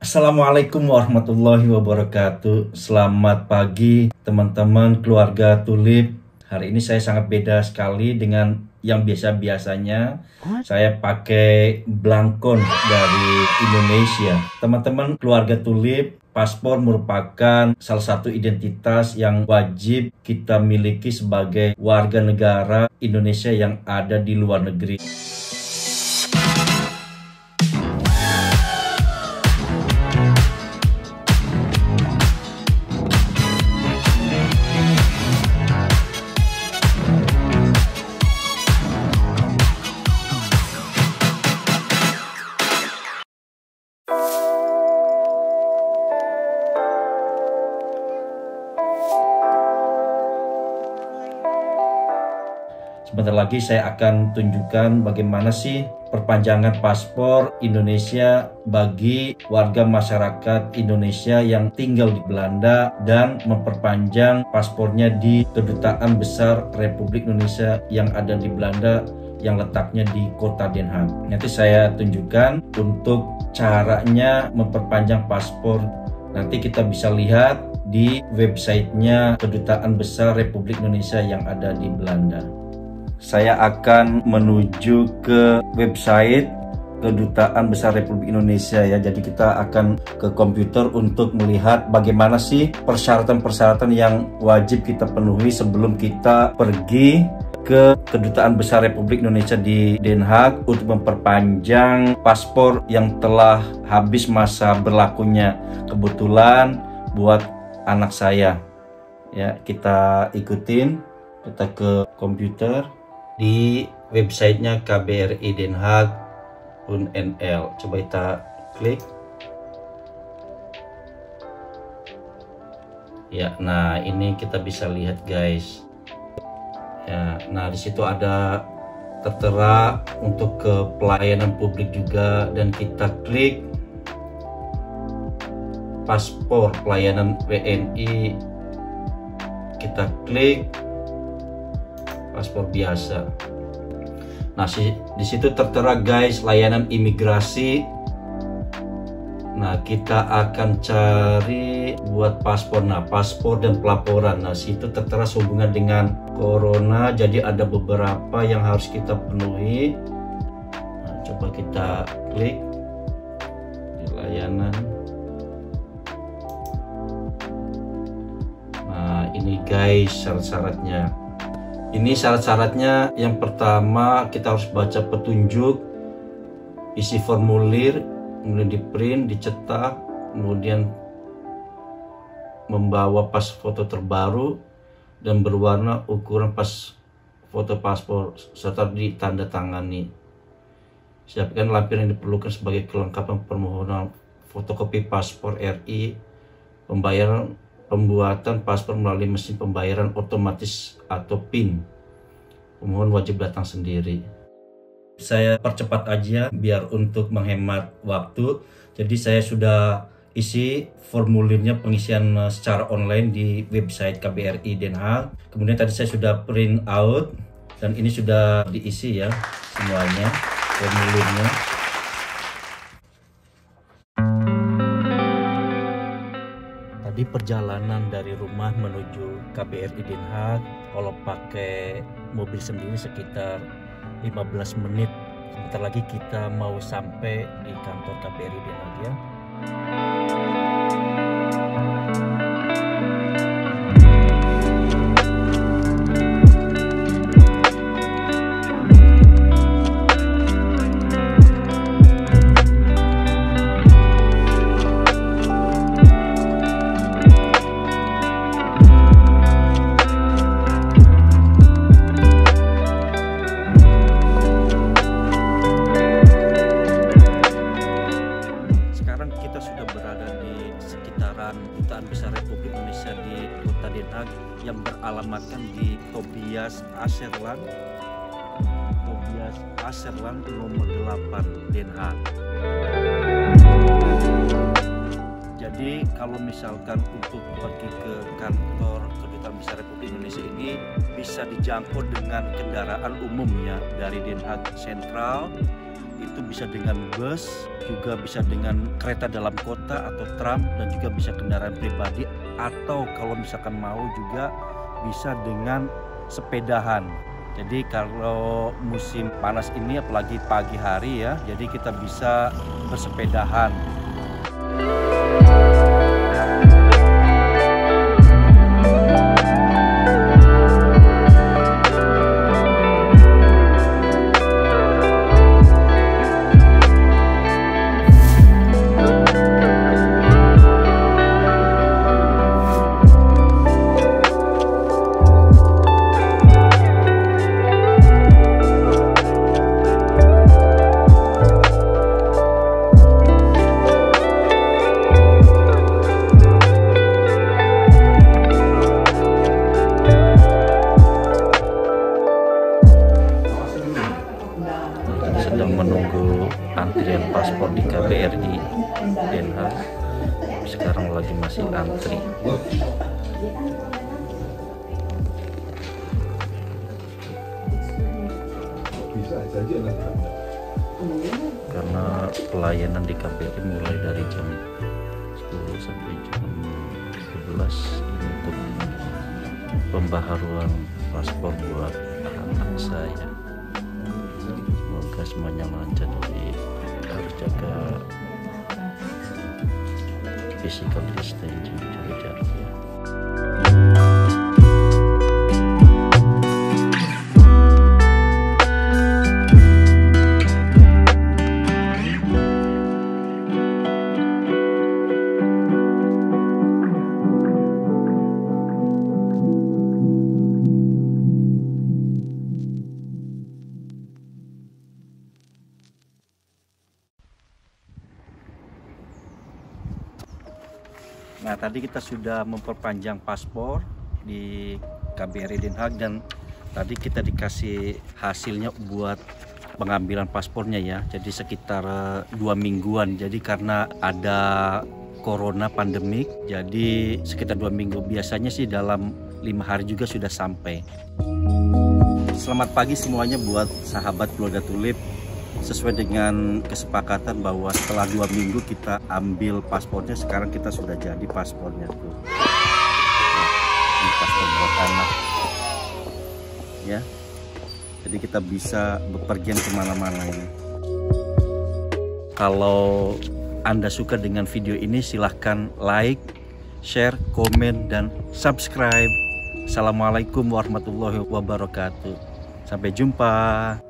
Assalamualaikum warahmatullahi wabarakatuh. Selamat pagi teman-teman keluarga Tulip. Hari ini saya sangat beda sekali dengan yang biasa-biasanya. Saya pakai belangkon dari Indonesia. Teman-teman keluarga Tulip, paspor merupakan salah satu identitas yang wajib kita miliki sebagai warga negara Indonesia yang ada di luar negeri. Sebentar lagi saya akan tunjukkan bagaimana sih perpanjangan paspor Indonesia bagi warga masyarakat Indonesia yang tinggal di Belanda dan memperpanjang paspornya di Kedutaan Besar Republik Indonesia yang ada di Belanda yang letaknya di kota Den Haag. Nanti saya tunjukkan untuk caranya memperpanjang paspor. Nanti kita bisa lihat di websitenya Kedutaan Besar Republik Indonesia yang ada di Belanda. Saya akan menuju ke website Kedutaan Besar Republik Indonesia ya. Jadi kita akan ke komputer untuk melihat bagaimana sih persyaratan-persyaratan yang wajib kita penuhi sebelum kita pergi ke Kedutaan Besar Republik Indonesia di Den Haag untuk memperpanjang paspor yang telah habis masa berlakunya. Kebetulan buat anak saya. Ya, kita ikutin, kita ke komputer. Di websitenya KBRI Den Haag .nl. Coba kita klik. Ya, nah ini kita bisa lihat guys. Ya, nah di situ ada tertera untuk ke pelayanan publik juga dan kita klik paspor pelayanan WNI. Kita klik paspor biasa. Nah, di situ tertera guys layanan imigrasi. Nah, kita akan cari buat paspor. Nah, paspor dan pelaporan. Nah, situ tertera sehubungan dengan corona. Jadi ada beberapa yang harus kita penuhi. Nah, coba kita klik di layanan. Nah, ini guys syarat-syaratnya. Ini syarat-syaratnya, yang pertama kita harus baca petunjuk, isi formulir, kemudian di print, dicetak, kemudian membawa pas foto terbaru dan berwarna ukuran pas foto paspor serta ditandatangani. Siapkan lampiran yang diperlukan sebagai kelengkapan permohonan fotokopi paspor RI, pembuatan paspor melalui mesin pembayaran otomatis atau PIN. Pemohon wajib datang sendiri. Saya percepat aja biar untuk menghemat waktu. Jadi saya sudah isi formulirnya pengisian secara online di website KBRI Den Haag. Kemudian tadi saya sudah print out dan ini sudah diisi ya semuanya formulirnya. Di perjalanan dari rumah menuju KBRI Den Haag, kalau pakai mobil sendiri sekitar 15 menit. Sebentar lagi kita mau sampai di kantor KBRI Den Haag ya. Kedutaan Besar Republik Indonesia di Kota Den Haag yang beralamatkan di Tobias Aserland nomor 8 Den Haag. Jadi kalau misalkan untuk pergi ke kantor Kedutaan Besar Republik Indonesia ini bisa dijangkau dengan kendaraan umum ya, dari Den Haag Sentral itu bisa dengan bus, juga bisa dengan kereta dalam kota atau tram, dan juga bisa kendaraan pribadi, atau kalau misalkan mau juga bisa dengan sepedahan. Jadi kalau musim panas ini apalagi pagi hari ya, jadi kita bisa bersepedahan. Sedang menunggu antrian paspor di KBRI Den Haag. Sekarang lagi masih antri. Karena pelayanan di KBRI mulai dari jam 10 sampai jam 12 untuk pembaharuan paspor buat anak saya. Semoga semuanya lancar, jadi harus jaga physical distancing, jaga jarak ya. Nah, tadi kita sudah memperpanjang paspor di KBRI Den Haag, dan tadi kita dikasih hasilnya buat pengambilan paspornya ya. Jadi sekitar 2 mingguan. Jadi karena ada corona pandemik, jadi sekitar 2 minggu. Biasanya sih dalam 5 hari juga sudah sampai. Selamat pagi semuanya buat sahabat keluarga Tulip. Sesuai dengan kesepakatan bahwa setelah 2 minggu kita ambil paspornya, sekarang kita sudah jadi paspornya tuh. Ini paspor buat anak ya, jadi kita bisa bepergian kemana-mana ini. Kalau Anda suka dengan video ini, silahkan like, share, komen, dan subscribe. Assalamualaikum warahmatullahi wabarakatuh. Sampai jumpa.